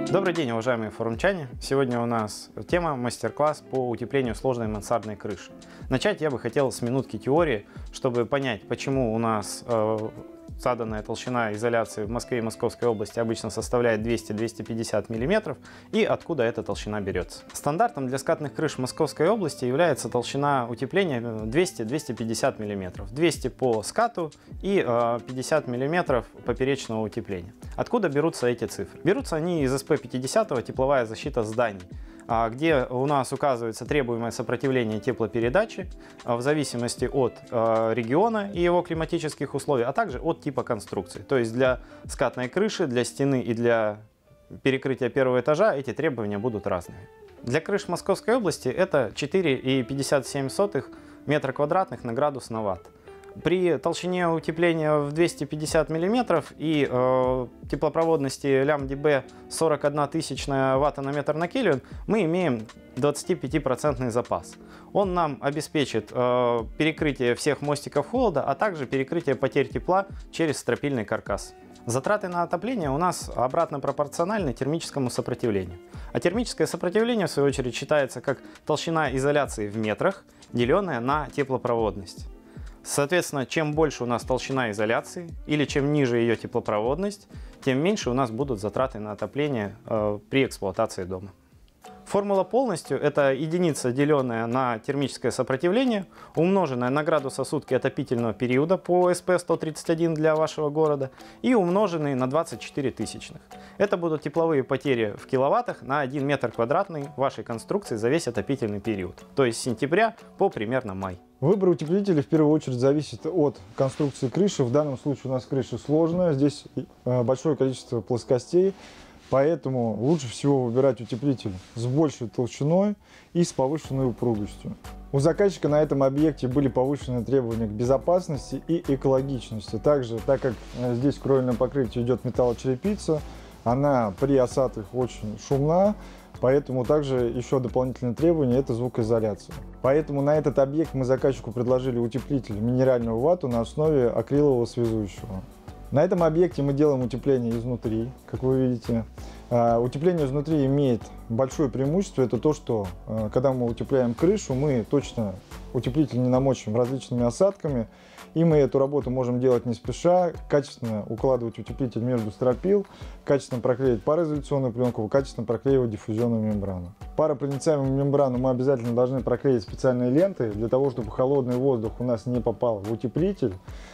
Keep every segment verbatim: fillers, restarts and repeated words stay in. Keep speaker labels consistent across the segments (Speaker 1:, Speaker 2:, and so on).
Speaker 1: Добрый день, уважаемые форумчане! Сегодня у нас тема мастер-класс по утеплению сложной мансардной крыши. Начать я бы хотел с минутки теории, чтобы понять, почему у нас э, заданная толщина изоляции в Москве и Московской области обычно составляет двести — двести пятьдесят миллиметров и откуда эта толщина берется. Стандартом для скатных крыш Московской области является толщина утепления двести — двести пятьдесят миллиметров. двести по скату и э, пятьдесят миллиметров поперечного утепления. Откуда берутся эти цифры? Берутся они из эс пэ пятьдесят «Тепловая защита зданий», где у нас указывается требуемое сопротивление теплопередачи в зависимости от региона и его климатических условий, а также от типа конструкции. То есть для скатной крыши, для стены и для перекрытия первого этажа эти требования будут разными. Для крыш Московской области это четыре и пятьдесят семь сотых метра квадратных на градус на ватт. При толщине утепления в двести пятьдесят миллиметров и э, теплопроводности лямбда сорок одна тысячная ватта на метр на кельвин мы имеем двадцатипятипроцентный запас. Он нам обеспечит э, перекрытие всех мостиков холода, а также перекрытие потерь тепла через стропильный каркас. Затраты на отопление у нас обратно пропорциональны термическому сопротивлению. А термическое сопротивление, в свою очередь, считается как толщина изоляции в метрах, деленная на теплопроводность. Соответственно, чем больше у нас толщина изоляции или чем ниже ее теплопроводность, тем меньше у нас будут затраты на отопление э, при эксплуатации дома. Формула полностью – это единица, деленная на термическое сопротивление, умноженная на градуса сутки отопительного периода по эс пэ сто тридцать один для вашего города и умноженный на двадцать четыре тысячных. Это будут тепловые потери в киловаттах на один метр квадратный вашей конструкции за весь отопительный период, то есть с сентября по примерно май.
Speaker 2: Выбор утеплителя в первую очередь зависит от конструкции крыши. В данном случае у нас крыша сложная, здесь большое количество плоскостей. Поэтому лучше всего выбирать утеплитель с большей толщиной и с повышенной упругостью. У заказчика на этом объекте были повышенные требования к безопасности и экологичности. Также, так как здесь в кровельном покрытии идет металлочерепица, она при осадках очень шумна, поэтому также еще дополнительное требование – это звукоизоляция. Поэтому на этот объект мы заказчику предложили утеплитель минеральную вату на основе акрилового связующего. На этом объекте мы делаем утепление изнутри, как вы видите. Утепление изнутри имеет большое преимущество, это то, что когда мы утепляем крышу, мы точно утеплитель не намочим различными осадками, и мы эту работу можем делать не спеша, качественно укладывать утеплитель между стропил, качественно проклеить пароизоляционную пленку, качественно проклеивать диффузионную мембрану. Паропроницаемую мембрану мы обязательно должны проклеить специальной лентой, для того, чтобы холодный воздух у нас не попал в утеплитель,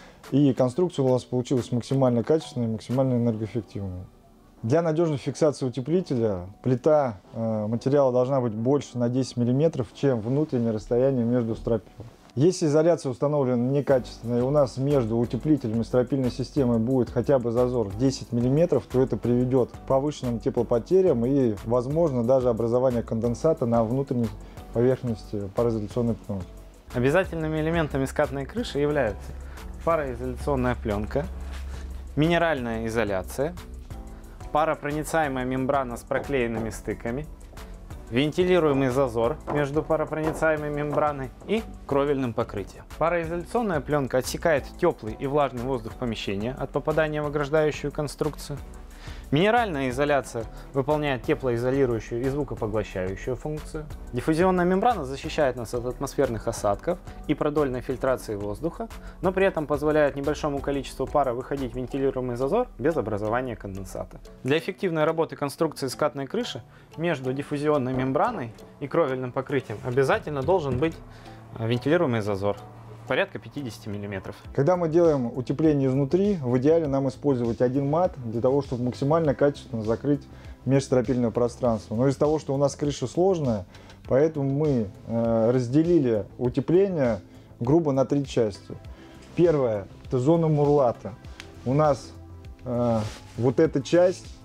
Speaker 2: и конструкция у нас получилась максимально качественной и максимально энергоэффективной. Для надежной фиксации утеплителя плита э, материала должна быть больше на десять миллиметров, чем внутреннее расстояние между стропил. Если изоляция установлена некачественная и у нас между утеплителем и стропильной системой будет хотя бы зазор десять миллиметров, то это приведет к повышенным теплопотерям и, возможно, даже образование конденсата на внутренней поверхности пароизоляционной пленки.
Speaker 1: Обязательными элементами скатной крыши являются пароизоляционная пленка, минеральная изоляция, паропроницаемая мембрана с проклеенными стыками, вентилируемый зазор между паропроницаемой мембраной и кровельным покрытием. Пароизоляционная пленка отсекает теплый и влажный воздух помещения от попадания в ограждающую конструкцию. Минеральная изоляция выполняет теплоизолирующую и звукопоглощающую функцию. Диффузионная мембрана защищает нас от атмосферных осадков и продольной фильтрации воздуха, но при этом позволяет небольшому количеству пара выходить в вентилируемый зазор без образования конденсата. Для эффективной работы конструкции скатной крыши между диффузионной мембраной и кровельным покрытием обязательно должен быть вентилируемый зазор. Порядка пятидесяти миллиметров.
Speaker 2: Когда мы делаем утепление изнутри, в идеале нам использовать один мат для того, чтобы максимально качественно закрыть межстропильное пространство. Но из-за того, что у нас крыша сложная, поэтому мы э, разделили утепление грубо на три части. Первая – это зона мурлата. У нас э, вот эта часть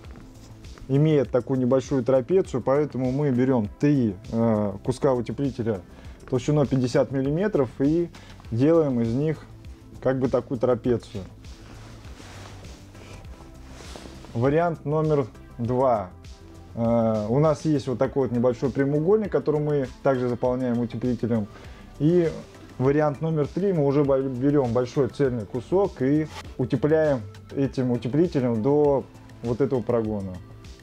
Speaker 2: имеет такую небольшую трапецию, поэтому мы берем три э, куска утеплителя толщиной пятьдесят миллиметров и делаем из них как бы такую трапецию. Вариант номер два. Uh, у нас есть вот такой вот небольшой прямоугольник, который мы также заполняем утеплителем. И вариант номер три, мы уже берем большой цельный кусок и утепляем этим утеплителем до вот этого прогона.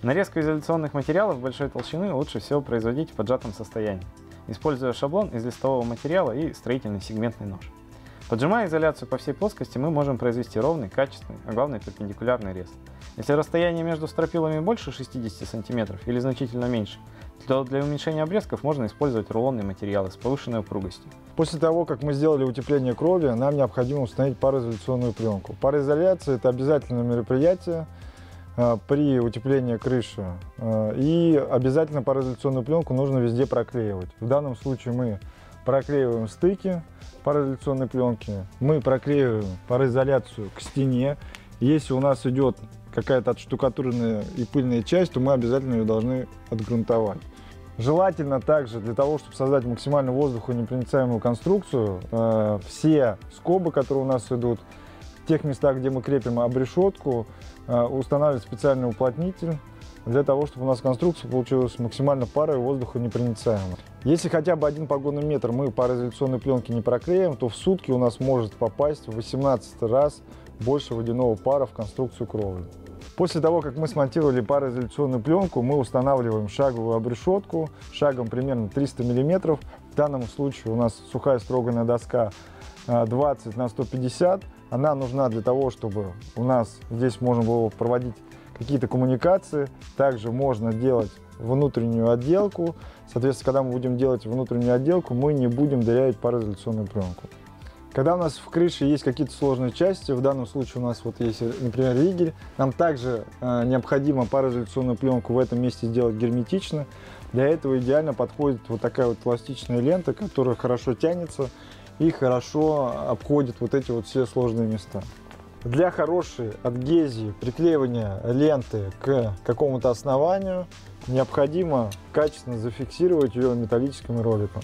Speaker 1: Нарезку изоляционных материалов большой толщины лучше всего производить в поджатом состоянии, используя шаблон из листового материала и строительный сегментный нож. Поджимая изоляцию по всей плоскости, мы можем произвести ровный, качественный, а главное перпендикулярный рез. Если расстояние между стропилами больше шестидесяти сантиметров или значительно меньше, то для уменьшения обрезков можно использовать рулонные материалы с повышенной упругостью.
Speaker 2: После того, как мы сделали утепление крови, нам необходимо установить пароизоляционную пленку. Пароизоляция – это обязательное мероприятие э, при утеплении крыши. Э, и обязательно пароизоляционную пленку нужно везде проклеивать. В данном случае мы проклеиваем стыки пароизоляционной пленки, мы проклеиваем пароизоляцию к стене. Если у нас идет какая-то отштукатуренная и пыльная часть, то мы обязательно ее должны отгрунтовать. Желательно также, для того, чтобы создать максимально воздухонепроницаемую конструкцию, э, все скобы, которые у нас идут, в тех местах, где мы крепим обрешетку, э, устанавливать специальный уплотнитель, для того, чтобы у нас конструкция получилась максимально парой и воздухонепроницаемой. Если хотя бы один погонный метр мы пароизоляционной пленки не проклеим, то в сутки у нас может попасть в восемнадцать раз больше водяного пара в конструкцию кровли. После того, как мы смонтировали пароизоляционную пленку, мы устанавливаем шаговую обрешетку шагом примерно триста миллиметров. В данном случае у нас сухая строганная доска двадцать на сто пятьдесят. Она нужна для того, чтобы у нас здесь можно было проводить какие-то коммуникации. Также можно делать внутреннюю отделку. Соответственно, когда мы будем делать внутреннюю отделку, мы не будем дырявить пароизоляционную пленку. Когда у нас в крыше есть какие-то сложные части, в данном случае у нас вот есть, например, ригель, нам также э, необходимо пароизоляционную пленку в этом месте сделать герметично. Для этого идеально подходит вот такая вот эластичная лента, которая хорошо тянется и хорошо обходит вот эти вот все сложные места. Для хорошей адгезии, приклеивания ленты к какому-то основанию необходимо качественно зафиксировать ее металлическим роликом.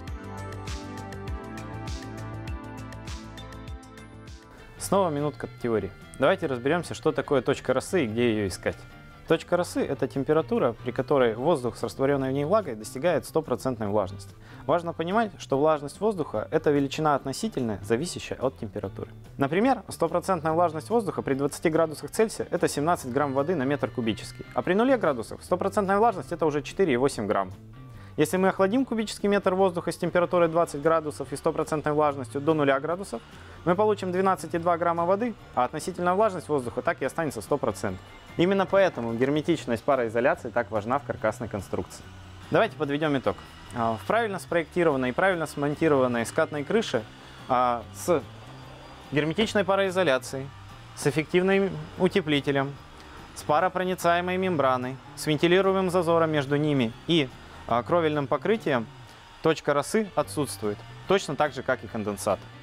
Speaker 1: Снова минутка теории. Давайте разберемся, что такое точка росы и где ее искать. Точка росы – это температура, при которой воздух с растворенной в ней влагой достигает стопроцентной влажности. Важно понимать, что влажность воздуха – это величина относительная, зависящая от температуры. Например, стопроцентная влажность воздуха при двадцати градусах Цельсия – это семнадцать грамм воды на метр кубический, а при нуле градусов стопроцентная влажность – это уже четыре и восемь грамм. Если мы охладим кубический метр воздуха с температурой двадцать градусов и стопроцентной влажностью до нуля градусов, мы получим двенадцать и две грамма воды, а относительная влажность воздуха так и останется сто процентов. Именно поэтому герметичность пароизоляции так важна в каркасной конструкции. Давайте подведем итог. В правильно спроектированной и правильно смонтированной скатной крыше с герметичной пароизоляцией, с эффективным утеплителем, с паропроницаемой мембраной, с вентилируемым зазором между ними и кровельным покрытием точка росы отсутствует, точно так же, как и конденсат.